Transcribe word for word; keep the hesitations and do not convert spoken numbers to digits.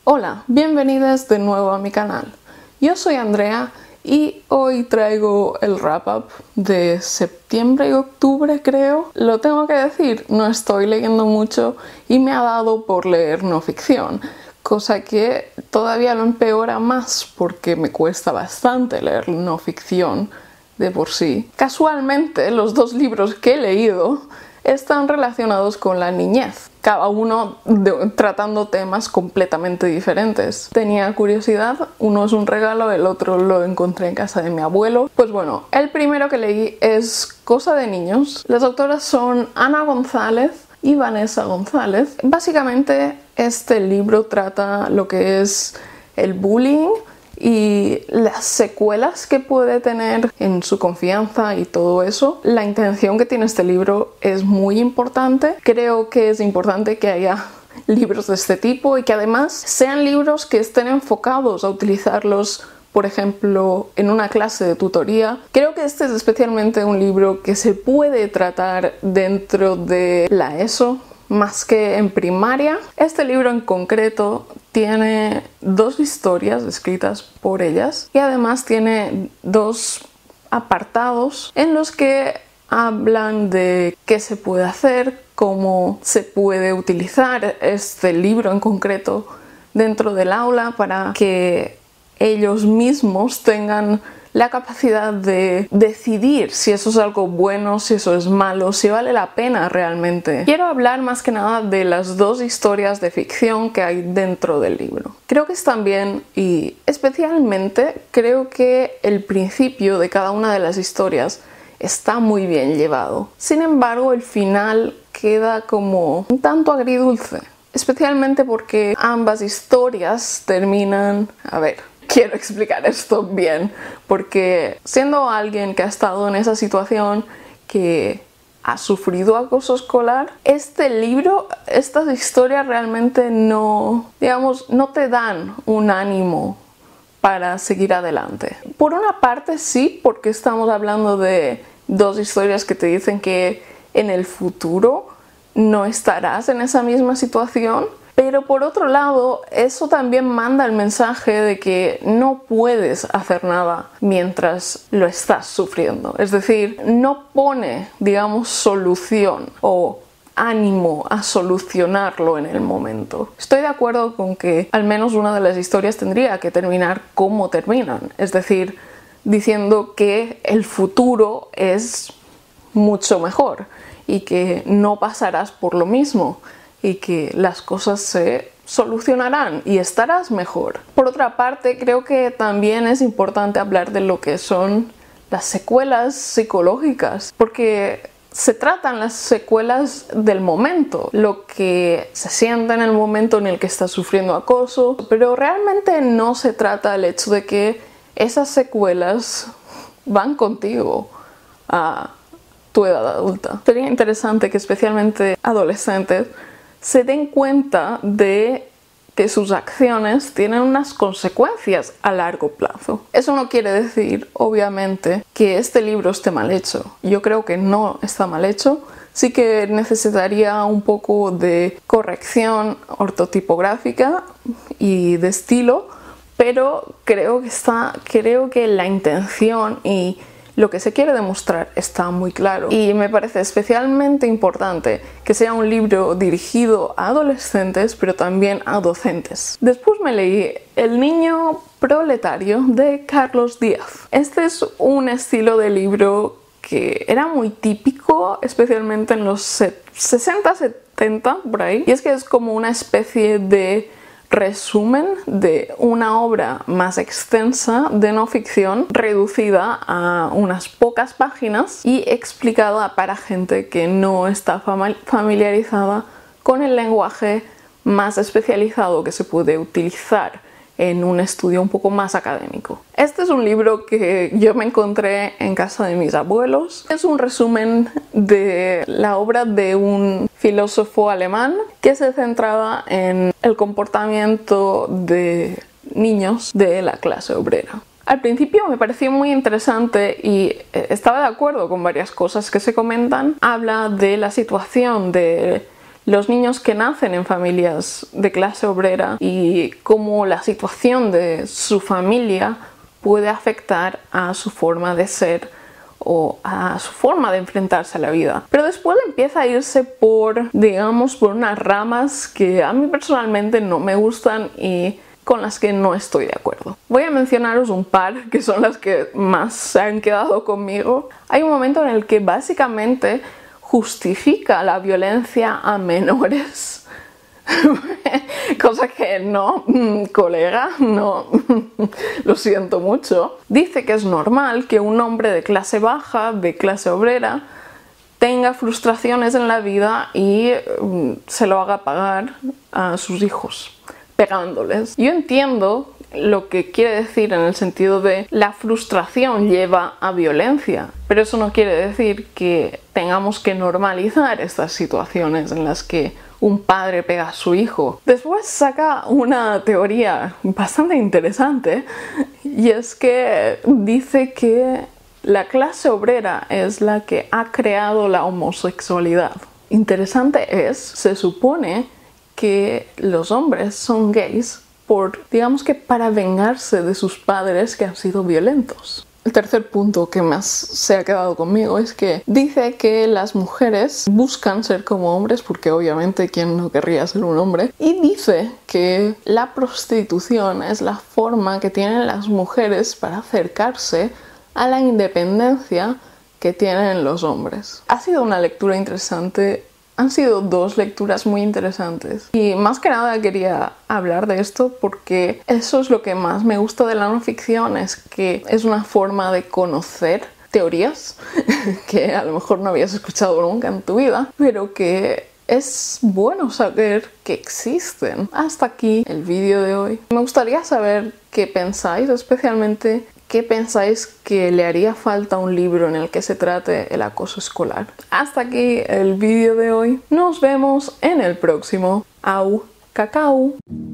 Hola, bienvenidas de nuevo a mi canal. Yo soy Andrea y hoy traigo el wrap-up de septiembre y octubre, creo. Lo tengo que decir, no estoy leyendo mucho y me ha dado por leer no ficción, cosa que todavía lo empeora más porque me cuesta bastante leer no ficción de por sí. Casualmente, los dos libros que he leído están relacionados con la niñez, cada uno de, tratando temas completamente diferentes. Tenía curiosidad, uno es un regalo, el otro lo encontré en casa de mi abuelo. Pues bueno, el primero que leí es Cosa de niños. Las autoras son Ana González y Vanessa González. Básicamente este libro trata lo que es el bullying y las secuelas que puede tener en su confianza y todo eso. La intención que tiene este libro es muy importante. Creo que es importante que haya libros de este tipo y que además sean libros que estén enfocados a utilizarlos, por ejemplo, en una clase de tutoría. Creo que este es especialmente un libro que se puede tratar dentro de la ESO más que en primaria. Este libro en concreto tiene dos historias escritas por ellas y además tiene dos apartados en los que hablan de qué se puede hacer, cómo se puede utilizar este libro en concreto dentro del aula para que ellos mismos tengan la capacidad de decidir si eso es algo bueno, si eso es malo, si vale la pena realmente. Quiero hablar más que nada de las dos historias de ficción que hay dentro del libro. Creo que están bien y especialmente creo que el principio de cada una de las historias está muy bien llevado. Sin embargo, el final queda como un tanto agridulce, especialmente porque ambas historias terminan... A ver... Quiero explicar esto bien, porque siendo alguien que ha estado en esa situación, que ha sufrido acoso escolar, este libro, estas historias realmente no, digamos, no te dan un ánimo para seguir adelante. Por una parte sí, porque estamos hablando de dos historias que te dicen que en el futuro no estarás en esa misma situación. Pero por otro lado, eso también manda el mensaje de que no puedes hacer nada mientras lo estás sufriendo. Es decir, no pone, digamos, solución o ánimo a solucionarlo en el momento. Estoy de acuerdo con que al menos una de las historias tendría que terminar como terminan. Es decir, diciendo que el futuro es mucho mejor y que no pasarás por lo mismo, y que las cosas se solucionarán y estarás mejor. Por otra parte, creo que también es importante hablar de lo que son las secuelas psicológicas, porque se tratan las secuelas del momento, lo que se siente en el momento en el que estás sufriendo acoso, pero realmente no se trata el hecho de que esas secuelas van contigo a tu edad adulta. Sería interesante que especialmente adolescentes se den cuenta de que sus acciones tienen unas consecuencias a largo plazo. Eso no quiere decir, obviamente, que este libro esté mal hecho. Yo creo que no está mal hecho. Sí que necesitaría un poco de corrección ortotipográfica y de estilo, pero creo que está, creo que la intención y lo que se quiere demostrar está muy claro y me parece especialmente importante que sea un libro dirigido a adolescentes pero también a docentes. Después me leí El niño proletario de Carlos Díaz. Este es un estilo de libro que era muy típico, especialmente en los sesenta, setenta, por ahí, y es que es como una especie de resumen de una obra más extensa de no ficción reducida a unas pocas páginas y explicada para gente que no está familiarizada con el lenguaje más especializado que se puede utilizar en un estudio un poco más académico. Este es un libro que yo me encontré en casa de mis abuelos. Es un resumen de la obra de un filósofo alemán que se centraba en el comportamiento de niños de la clase obrera. Al principio me pareció muy interesante y estaba de acuerdo con varias cosas que se comentan. Habla de la situación de los niños que nacen en familias de clase obrera y cómo la situación de su familia puede afectar a su forma de ser o a su forma de enfrentarse a la vida. Pero después empieza a irse por, digamos, por unas ramas que a mí personalmente no me gustan y con las que no estoy de acuerdo. Voy a mencionaros un par que son las que más se han quedado conmigo. Hay un momento en el que básicamente justifica la violencia a menores. Cosa que no, colega, no, lo siento mucho. Dice que es normal que un hombre de clase baja, de clase obrera, tenga frustraciones en la vida y se lo haga pagar a sus hijos, pegándoles. Yo entiendo lo que quiere decir en el sentido de la frustración lleva a violencia, pero eso no quiere decir que tengamos que normalizar estas situaciones en las que un padre pega a su hijo. Después saca una teoría bastante interesante y es que dice que la clase obrera es la que ha creado la homosexualidad. Interesante es, se supone que los hombres son gays por, digamos que para vengarse de sus padres que han sido violentos. El tercer punto que más se ha quedado conmigo es que dice que las mujeres buscan ser como hombres porque obviamente quién no querría ser un hombre, y dice que la prostitución es la forma que tienen las mujeres para acercarse a la independencia que tienen los hombres. Ha sido una lectura interesante. Han sido dos lecturas muy interesantes y más que nada quería hablar de esto porque eso es lo que más me gusta de la no ficción, es que es una forma de conocer teorías que a lo mejor no habías escuchado nunca en tu vida, pero que es bueno saber que existen. Hasta aquí el vídeo de hoy. Me gustaría saber qué pensáis, especialmente ¿qué pensáis que le haría falta a un libro en el que se trate el acoso escolar? Hasta aquí el vídeo de hoy. Nos vemos en el próximo. Au, cacao.